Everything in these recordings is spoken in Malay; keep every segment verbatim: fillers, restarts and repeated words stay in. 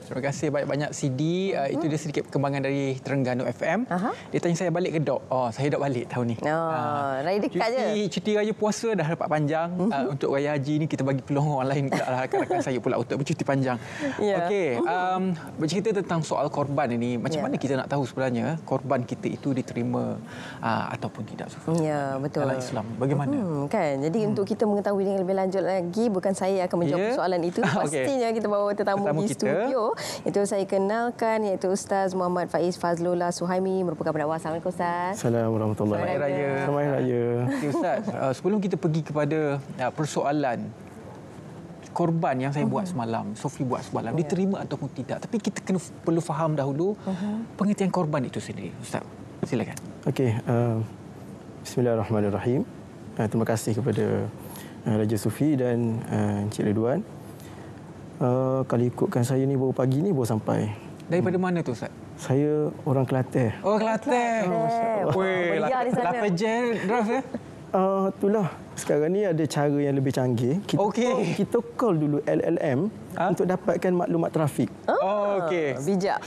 Terima kasih banyak-banyak C D. Uh, itu dia sedikit perkembangan dari Terengganu F M. Aha. Dia tanya saya balik ke Dok. Oh, saya dah balik tahun ni. Oh, uh, raya dekat cuti, je. Cuti raya puasa dah dapat panjang. Uh-huh. Uh, untuk raya haji ni kita bagi peluang orang lain pula lah, rakan-rakan saya pula untuk bercuti panjang. Yeah. Okey, um, bercerita tentang soal korban ini. Macam yeah. mana kita nak tahu sebenarnya korban kita itu diterima uh, ataupun tidak? Ya, yeah, betul. Dalam Islam, bagaimana? Hmm, kan? Jadi hmm. untuk kita mengetahui dengan lebih lanjut lagi, bukan saya akan menjawab yeah. soalan itu. Pastinya okay. kita bawa tetamu, tetamu di kita. studio. Itu saya kenalkan, iaitu Ustaz Muhammad Faiz Fazlullah Suhaimi, merupakan pendakwah. Assalamualaikum Ustaz. Assalamualaikum warahmatullahi wabarakatuh. Selamat Raya. Selamat Raya. Okay, Ustaz, uh, sebelum kita pergi kepada uh, persoalan korban yang saya uh-huh. buat semalam, Sofi buat semalam, yeah. diterima ataupun tidak. Tapi kita kena perlu faham dahulu uh-huh. pengertian korban itu sendiri. Ustaz, silakan. Okey, uh, bismillahirrahmanirrahim. Uh, terima kasih kepada uh, Raja Sufi dan uh, Encik Ridwan. Uh, kalau ikutkan saya ni baru pagi ni baru sampai. Daripada hmm. mana tu Ustaz? Saya orang Kelantan. Oh, Kelantan. Oh, Weh, lapar je drive ya? Uh, itulah. Sekarang ni ada cara yang lebih canggih. Kita, okay. call, kita call dulu L L M ha? untuk dapatkan maklumat trafik. Oh, okey. Bijak.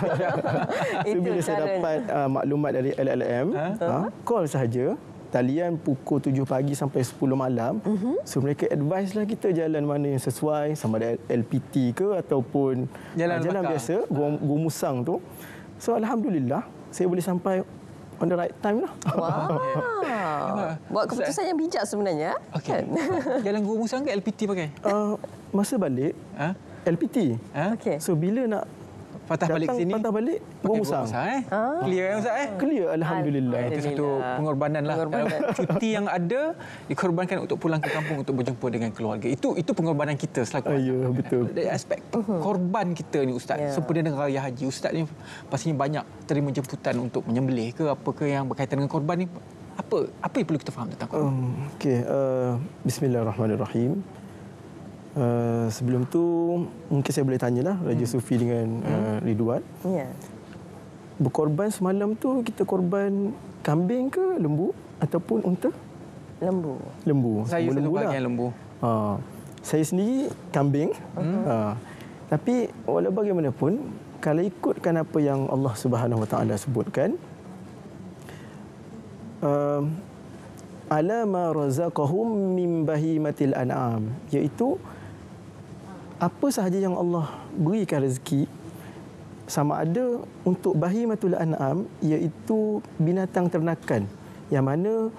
So, bila saya dapat uh, maklumat dari L L M, ha? Ha, call sahaja. Talian pukul tujuh pagi sampai sepuluh malam. Uh-huh. So mereka advise lah kita jalan mana yang sesuai, sama ada L P T ke ataupun jalan, uh, jalan biasa, Gua, Gua Musang tu. So alhamdulillah saya boleh sampai on the right time lah. Wow. Buat keputusan yang bijak sebenarnya. Okey. Jalan Gua Musang ke L P T pakai? Uh, masa balik ha? L P T. Ha? Okey. So bila nak patah balik ke sini? Patah balik Gua Musang. Eh? Ah. Clear kan Ustaz eh? Clear alhamdulillah. Itu satu pengorbanan lah. Pengorbanan. Cuti yang ada dikorbankan untuk pulang ke kampung untuk berjumpa dengan keluarga. Itu itu pengorbanan kita selaku. Ah, ya, betul. Dari aspek korban kita ni Ustaz. Yeah. Sempena dengan raya haji, Ustaz ni pastinya banyak terima jemputan untuk menyembelih ke apa ke yang berkaitan dengan korban ni. Apa apa yang perlu kita faham tentang korban? Um, Okey, uh, bismillahirrahmanirrahim. Uh, sebelum tu mungkin saya boleh tanyalah Raja hmm. Sufi dengan uh, Ridwan. Ya. Yeah. Berkorban semalam tu kita korban kambing ke lembu ataupun unta? Lembu. Lembu. Saya lembu bahagian lah. lembu. Ha, saya sendiri kambing. Hmm. Ha, tapi walau bagaimanapun kalau ikutkan apa yang Allah Subhanahu Wa Taala sebutkan, uh, ala ma razaqahum min bahimatil an'am, iaitu apa sahaja yang Allah berikan rezeki, sama ada untuk bahimatul an'am, iaitu binatang ternakan yang mana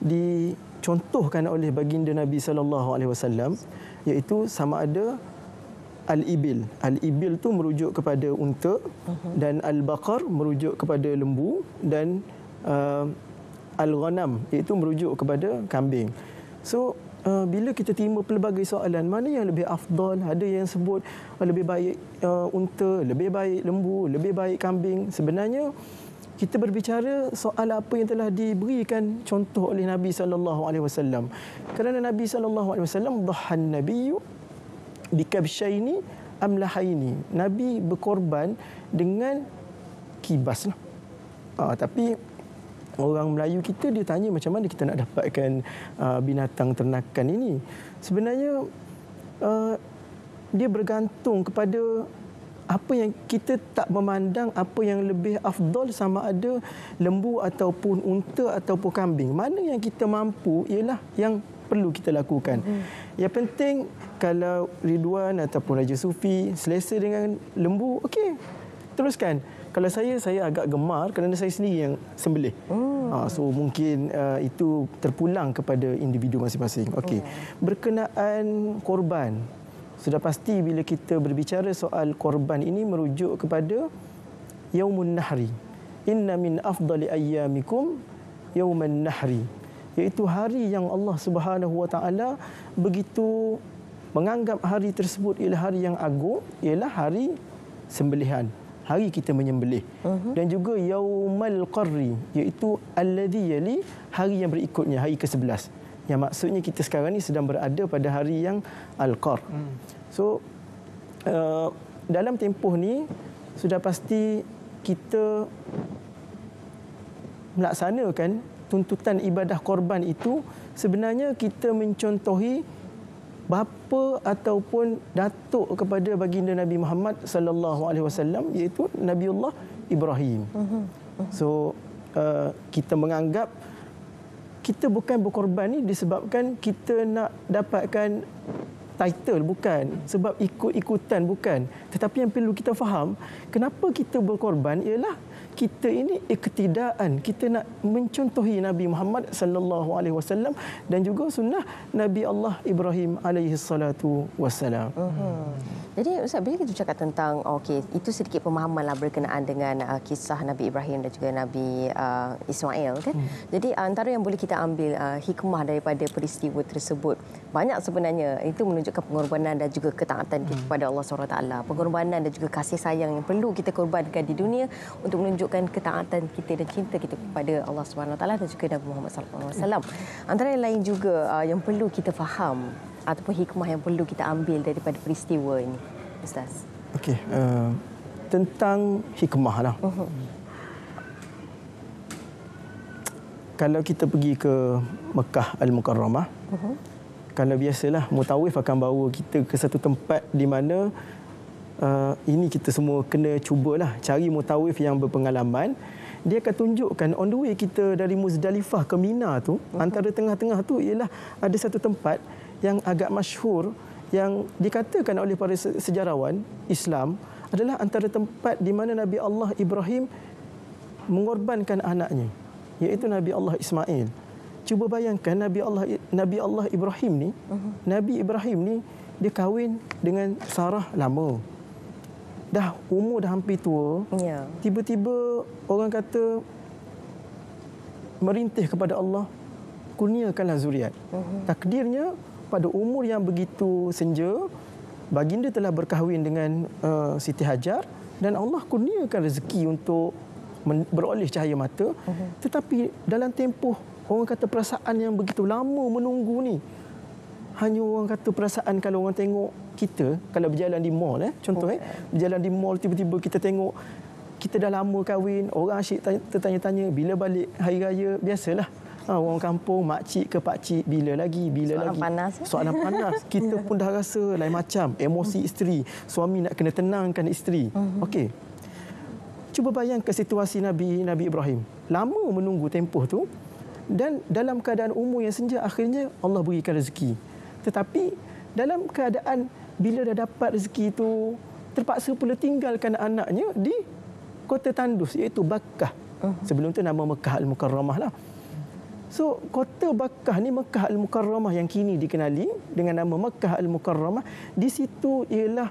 dicontohkan oleh baginda Nabi sallallahu alaihi wasallam, iaitu sama ada al-ibil. Al-ibil tu merujuk kepada unta, uh-huh. dan al-baqar merujuk kepada lembu, dan uh, al-ghanam iaitu merujuk kepada kambing. So Uh, bila kita terima pelbagai soalan, mana yang lebih afdal? Ada yang sebut uh, lebih baik uh, unta, lebih baik lembu, lebih baik kambing. Sebenarnya kita berbicara soal apa yang telah diberikan contoh oleh Nabi sallallahu alaihi wasallam. Kerana Nabi sallallahu alaihi wasallam dhahan nabiyyu bikabshaini amlahaini. Nabi berkorban dengan kibas lah. Uh, tapi orang Melayu kita dia tanya macam mana kita nak dapatkan uh, binatang ternakan ini. Sebenarnya uh, dia bergantung kepada apa yang kita tak memandang apa yang lebih afdal, sama ada lembu ataupun unta ataupun kambing. Mana yang kita mampu ialah yang perlu kita lakukan. Hmm. Yang penting kalau Ridwan ataupun Raja Sufi selesa dengan lembu, okey, teruskan. Kalau saya, saya agak gemar kerana saya sendiri yang sembelih. Hmm. Ha, so mungkin uh, itu terpulang kepada individu masing-masing. Okey. Hmm. Berkenaan korban, sudah pasti bila kita berbicara soal korban ini merujuk kepada Yaumun Nahri. Inna min afdali ayyamikum Yaumun Nahri. Iaitu hari yang Allah Subhanahu Wa Taala begitu menganggap hari tersebut ialah hari yang agung, ialah hari sembelihan. Hari kita menyembelih. Uh-huh. Dan juga Yaumal Qarri, iaitu alladhi yali, hari yang berikutnya, hari ke sebelas. Yang maksudnya kita sekarang ni sedang berada pada hari yang Al-Qar. Hmm. So uh, dalam tempoh ni sudah pasti kita melaksanakan tuntutan ibadah korban itu. Sebenarnya kita mencontohi bapa ataupun datuk kepada baginda Nabi Muhammad sallallahu alaihi wasallam, iaitu Nabiullah Ibrahim. So uh, kita menganggap kita bukan berkorban ni disebabkan kita nak dapatkan title, bukan sebab ikut-ikutan, bukan. Tetapi yang perlu kita faham, kenapa kita berkorban ialah kita ini iktidaan, kita nak mencontohi Nabi Muhammad sallallahu alaihi wasallam dan juga sunnah Nabi Allah Ibrahim alaihi salatu wassalam. Uh-huh. Jadi Ustaz, bila kita cakap tentang okey, itu sedikit pemahamanlah berkenaan dengan uh, kisah Nabi Ibrahim dan juga Nabi uh, Ismail kan. Hmm. Jadi antara yang boleh kita ambil uh, hikmah daripada peristiwa tersebut, banyak sebenarnya. Itu menunjukkan pengorbanan dan juga ketaatan kita hmm. kepada Allah subhanahu wa taala. Pengorbanan dan juga kasih sayang yang perlu kita korbankan di dunia untuk menunjukkan ketaatan kita dan cinta kita kepada Allah subhanahu wa taala dan juga Nabi Muhammad sallallahu alaihi wasallam. Antara yang lain juga uh, yang perlu kita faham ataupun hikmah yang perlu kita ambil daripada peristiwa ini, Ustaz. Okey, uh, tentang hikmah lah. Uh-huh. Kalau kita pergi ke Mekah Al-Mukarramah, uh-huh. kalau biasalah mutawif akan bawa kita ke satu tempat di mana uh, ini kita semua kena cubalah cari mutawif yang berpengalaman. Dia akan tunjukkan on the way kita dari Muzdalifah ke Mina tu, uh-huh. antara tengah-tengah tu ialah ada satu tempat yang agak masyhur yang dikatakan oleh para sejarawan Islam adalah antara tempat di mana Nabi Allah Ibrahim mengorbankan anaknya, iaitu Nabi Allah Ismail. Cuba bayangkan Nabi Allah Nabi Allah Ibrahim ni, uh-huh. Nabi Ibrahim ni dia kahwin dengan Sarah lama. Dah umur dah hampir tua. Yeah. Tiba-tiba orang kata merintih kepada Allah, kurniakanlah zuriat. Uh-huh. Takdirnya pada umur yang begitu senja, baginda telah berkahwin dengan uh, Siti Hajar dan Allah kurniakan rezeki untuk beroleh cahaya mata. Uh-huh. Tetapi dalam tempoh orang kata perasaan yang begitu lama menunggu ni, hanya orang kata perasaan kalau orang tengok kita kalau berjalan di mall, eh contoh eh berjalan di mall, tiba-tiba kita tengok kita dah lama kahwin, orang asyik tertanya-tanya bila balik hari raya, biasalah. Ha, orang kampung, makcik ke pakcik, bila lagi, bila soalan lagi. Panas, ya? Soalan panas. Kita pun dah rasa lain macam. Emosi isteri. Suami nak kena tenangkan isteri. Uh-huh. Okey. Cuba bayangkan situasi Nabi Nabi Ibrahim. Lama menunggu tempoh tu. Dan dalam keadaan umur yang senja, akhirnya Allah berikan rezeki. Tetapi dalam keadaan bila dah dapat rezeki itu, terpaksa pula tinggalkan anaknya di kota tandus, iaitu Bakkah. Uh-huh. Sebelum tu nama Mekah Al-Mukarramah lah. So, kota Bakkah ni, Mekah Al-Mukarramah yang kini dikenali dengan nama Mekah Al-Mukarramah, di situ ialah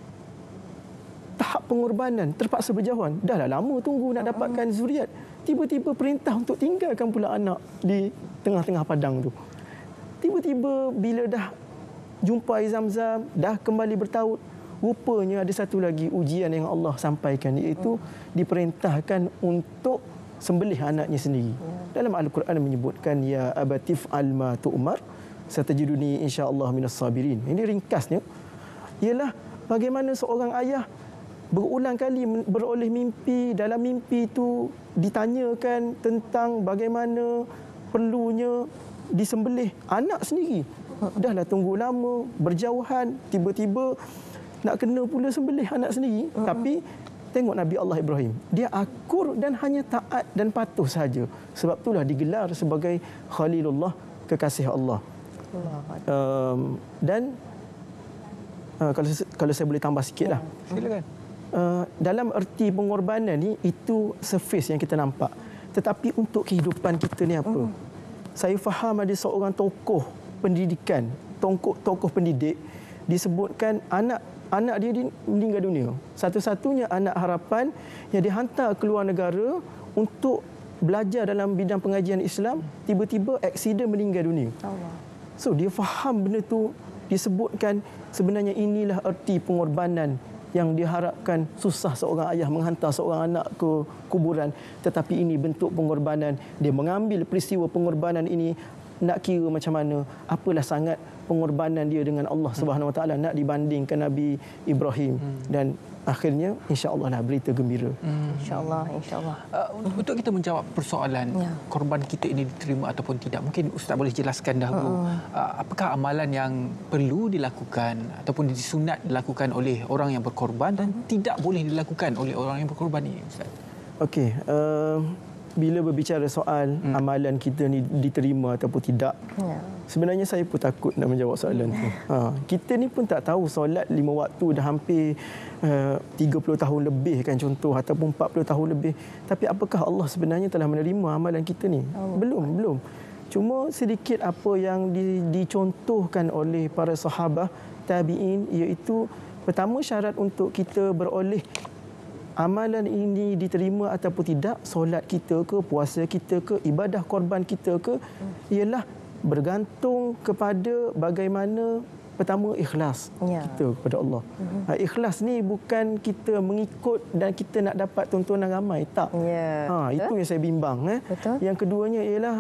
tahap pengorbanan, terpaksa berjauhan. Dah lah lama tunggu nak dapatkan zuriat. Tiba-tiba perintah untuk tinggalkan pula anak di tengah-tengah padang tu. Tiba-tiba bila dah jumpa air Zam-Zam, dah kembali bertaut, rupanya ada satu lagi ujian yang Allah sampaikan, iaitu diperintahkan untuk sembelih anaknya sendiri. Dalam Al-Quran menyebutkan ya abatif alma tu'mar satajiduni insyaallah minas sabirin. Ini ringkasnya ialah bagaimana seorang ayah berulang kali beroleh mimpi, dalam mimpi itu ditanyakan tentang bagaimana perlunya disembelih anak sendiri. Dahlah tunggu lama, berjauhan, tiba-tiba nak kena pula sembelih anak sendiri. Uh-huh. Tapi tengok Nabi Allah Ibrahim. Dia akur dan hanya taat dan patuh saja. Sebab itulah digelar sebagai Khalilullah, kekasih Allah. Um, dan uh, kalau kalau saya boleh tambah sikitlah. Ya, silakan. Uh, dalam erti pengorbanan ni, itu surface yang kita nampak. Tetapi untuk kehidupan kita ni apa? Uh. Saya faham ada seorang tokoh pendidikan, tokoh tokoh pendidik disebutkan anak Anak dia meninggal dunia. Satu-satunya anak harapan yang dihantar ke luar negara untuk belajar dalam bidang pengajian Islam, tiba-tiba aksiden meninggal dunia. Allah. So, dia faham benda tu, disebutkan sebenarnya inilah erti pengorbanan yang diharapkan. Susah seorang ayah menghantar seorang anak ke kuburan, tetapi ini bentuk pengorbanan. Dia mengambil peristiwa pengorbanan ini, nak kira macam mana, apalah sangat pengorbanan dia dengan Allah Subhanahu Wa Taala nak dibandingkan Nabi Ibrahim. Hmm. Dan akhirnya insya-Allah lah berita gembira. Hmm. Insya-Allah, insya-Allah. Uh, untuk kita menjawab persoalan ya. korban kita ini diterima ataupun tidak, mungkin Ustaz boleh jelaskan dahulu uh-uh. uh, apakah amalan yang perlu dilakukan ataupun disunat dilakukan oleh orang yang berkorban dan uh-huh. tidak boleh dilakukan oleh orang yang berkorban ini, Ustaz? Okey, uh, bila berbicara soal hmm. amalan kita ni diterima ataupun tidak, ya. sebenarnya saya pun takut nak menjawab soalan tu. Ha, kita ni pun tak tahu solat lima waktu dah hampir uh, tiga puluh tahun lebih kan contoh, ataupun empat puluh tahun lebih. Tapi apakah Allah sebenarnya telah menerima amalan kita ni? Oh. Belum, belum. Cuma sedikit apa yang di, dicontohkan oleh para sahabat tabi'in, iaitu pertama syarat untuk kita beroleh amalan ini diterima ataupun tidak, solat kita ke, puasa kita ke, ibadah korban kita ke, ialah bergantung kepada bagaimana pertama ikhlas ya. kita kepada Allah. Uh-huh. Ikhlas ni bukan kita mengikut dan kita nak dapat tontonan ramai, tak. Ya. Ha, itu yang saya bimbang. Eh. Yang keduanya ialah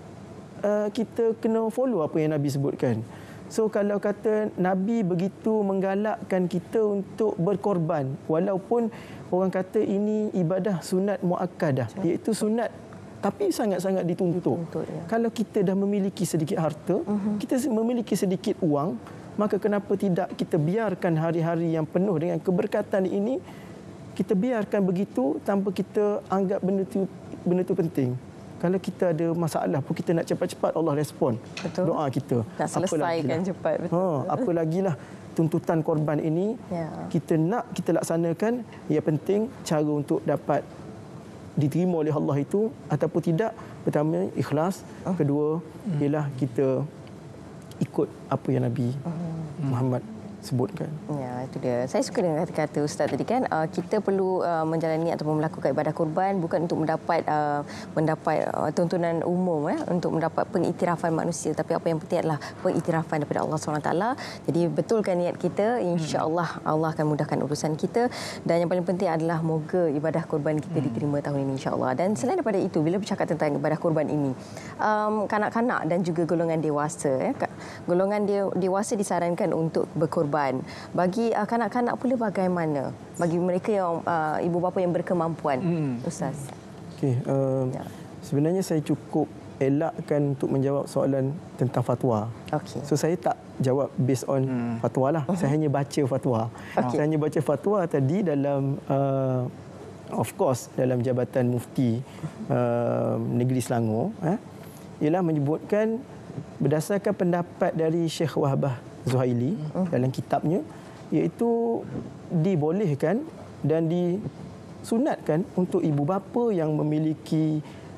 uh, kita kena follow apa yang Nabi sebutkan. So kalau kata Nabi begitu menggalakkan kita untuk berkorban, walaupun orang kata ini ibadah sunat muakkadah, iaitu sunat tapi sangat-sangat dituntut. dituntut ya. Kalau kita dah memiliki sedikit harta, uh-huh. kita memiliki sedikit wang, maka kenapa tidak kita biarkan hari-hari yang penuh dengan keberkatan ini, kita biarkan begitu tanpa kita anggap benda itu benda itu penting. Kalau kita ada masalah pun kita nak cepat-cepat Allah respon betul. doa kita. Nak selesaikan cepat. Betul. Ha, apa lagilah tuntutan korban ini ya. kita nak kita laksanakan. Yang penting cara untuk dapat diterima oleh Allah itu ataupun tidak, pertama ikhlas, oh. kedua hmm. ialah kita ikut apa yang Nabi hmm. Muhammad sebutkan. Ya, itu dia. Saya suka dengan kata-kata Ustaz tadi kan, uh, kita perlu uh, menjalani ataupun melakukan ibadah korban bukan untuk mendapat uh, mendapat uh, tontonan umum eh, untuk mendapat pengiktirafan manusia, tapi apa yang penting adalah pengiktirafan daripada Allah subhanahu wa taala. Jadi betulkan niat kita, insya-Allah Allah akan mudahkan urusan kita, dan yang paling penting adalah moga ibadah korban kita hmm. diterima tahun ini insya-Allah. Dan selain daripada itu, bila bercakap tentang ibadah korban ini, um, kanak-kanak dan juga golongan dewasa eh, golongan dewasa disarankan untuk berkorban. Bagi uh, kanak-kanak pula bagaimana? Bagi mereka yang uh, ibu bapa yang berkemampuan, hmm. Ustaz. Okey, uh, ya. sebenarnya saya cukup elakkan untuk menjawab soalan tentang fatwa. Okay. So saya tak jawab based on hmm. fatwa lah. Uh-huh. Saya hanya baca fatwa. Okay. Saya hanya baca fatwa tadi dalam uh, of course dalam Jabatan Mufti uh, Negeri Selangor, eh, ialah menyebutkan berdasarkan pendapat dari Syekh Wahbah Zuhaili uh. dalam kitabnya, iaitu dibolehkan dan disunatkan untuk ibu bapa yang memiliki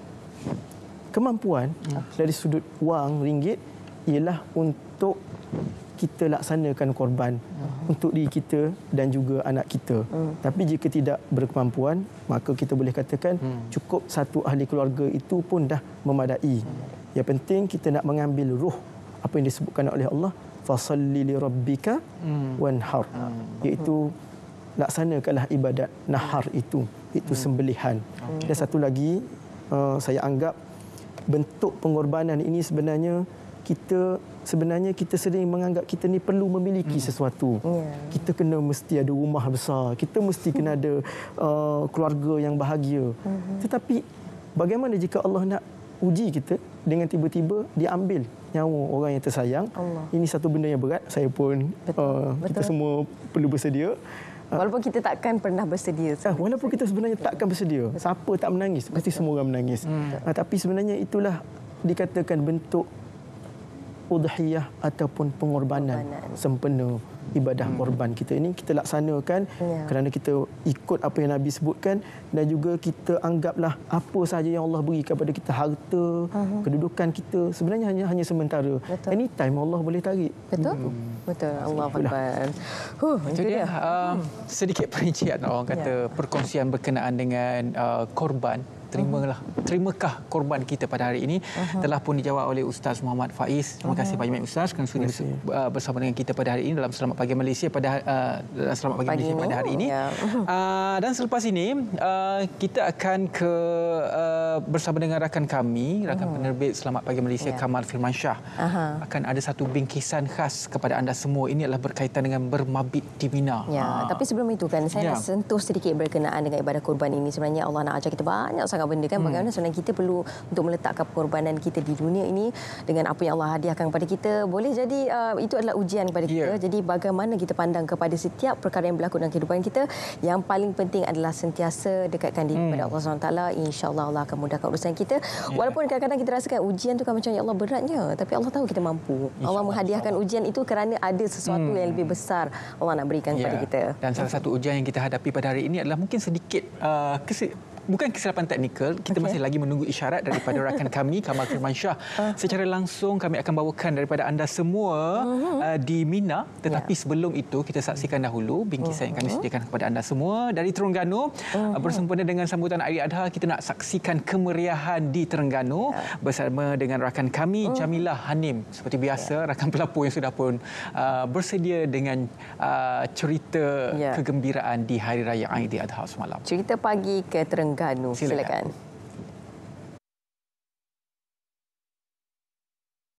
kemampuan uh. dari sudut wang ringgit, ialah untuk kita laksanakan korban uh. untuk diri kita dan juga anak kita. Uh. Tapi jika tidak berkemampuan, maka kita boleh katakan uh. cukup satu ahli keluarga itu pun dah memadai. Uh. Yang penting kita nak mengambil ruh apa yang disebutkan oleh Allah, fasalli li rabbika hmm. wanhar, hmm. iaitu laksanakanlah ibadat nahar itu, itu hmm. sembelihan. Hmm. Dan satu lagi, uh, saya anggap bentuk pengorbanan ini sebenarnya kita sebenarnya kita sering menganggap kita ni perlu memiliki hmm. sesuatu. Yeah. Kita kena mesti ada rumah besar, kita mesti kena ada uh, keluarga yang bahagia. Hmm. Tetapi bagaimana jika Allah nak uji kita dengan tiba-tiba diambil nyawa orang yang tersayang? Allah. Ini satu benda yang berat. Saya pun betul, uh, betul. kita semua perlu bersedia. Walaupun kita takkan pernah bersedia. Uh, walaupun kita sebenarnya takkan bersedia. Betul. Siapa tak menangis? Pasti semua orang menangis. Hmm. Uh, tapi sebenarnya itulah dikatakan bentuk udhiyah ataupun pengorbanan, pengorbanan. sempena ibadah hmm. korban kita ini kita laksanakan ya. kerana kita ikut apa yang Nabi sebutkan, dan juga kita anggaplah apa sahaja yang Allah beri kepada kita, harta, uh-huh. kedudukan kita sebenarnya hanya hanya sementara. Betul. Anytime Allah boleh tarik. Betul. Hmm. Betul. Allahuakbar. Huh, itu dia. dia. Uh, sedikit perincian orang kata ya. perkongsian berkenaan dengan uh, korban terimalah, terimakah korban kita pada hari ini? Uh-huh. Telah pun dijawab oleh Ustaz Muhammad Faiz. Terima kasih uh-huh. banyak Ustaz kerana sudi bersama dengan kita pada hari ini dalam Selamat Pagi Malaysia pada uh, Selamat Pagi, Pagi Malaysia ini. pada hari ini. Ya. Uh, dan selepas ini uh, kita akan ke uh, bersama dengan rakan kami, rakan uh-huh. penerbit Selamat Pagi Malaysia ya. Kamal Firmansyah. Uh-huh. Akan ada satu bingkisan khas kepada anda semua. Ini adalah berkaitan dengan bermabit di Mina. Ya, uh. tapi sebelum itu kan saya ya. nak sentuh sedikit berkenaan dengan ibadah korban ini. Sebenarnya Allah nak ajar kita banyak sangat benda kan. Hmm. Bagaimana sebenarnya kita perlu untuk meletakkan pengorbanan kita di dunia ini dengan apa yang Allah hadiahkan kepada kita. Boleh jadi uh, itu adalah ujian kepada kita. Yeah. Jadi bagaimana kita pandang kepada setiap perkara yang berlaku dalam kehidupan kita. Yang paling penting adalah sentiasa dekatkan diri kepada hmm. Allah subhanahu wa taala. InsyaAllah Allah akan mudahkan urusan kita. Yeah. Walaupun kadang-kadang kita rasakan ujian tu kan macam ya Allah beratnya. Tapi Allah tahu kita mampu. Allah menghadiahkan ujian itu kerana ada sesuatu hmm. yang lebih besar Allah nak berikan yeah. kepada kita. Dan salah satu ujian yang kita hadapi pada hari ini adalah mungkin sedikit uh, kesi- bukan kesilapan teknikal. Kita okay. masih lagi menunggu isyarat daripada rakan kami Kamal Firmansyah. Uh. Secara langsung kami akan bawakan daripada anda semua uh-huh. uh, di Mina. Tetapi yeah. sebelum itu kita saksikan dahulu bingkisan uh-huh. yang kami sediakan kepada anda semua dari Terengganu. Uh-huh. Uh, bersempena dengan sambutan Hari Adha, kita nak saksikan kemeriahan di Terengganu yeah. bersama dengan rakan kami uh-huh. Jamilah Hanim. Seperti biasa yeah. rakan pelapor yang sudah pun uh, bersedia dengan uh, cerita yeah. kegembiraan di Hari Raya Aidil Adha semalam. Cerita pagi ke Terengganu. Silakan. Silakan.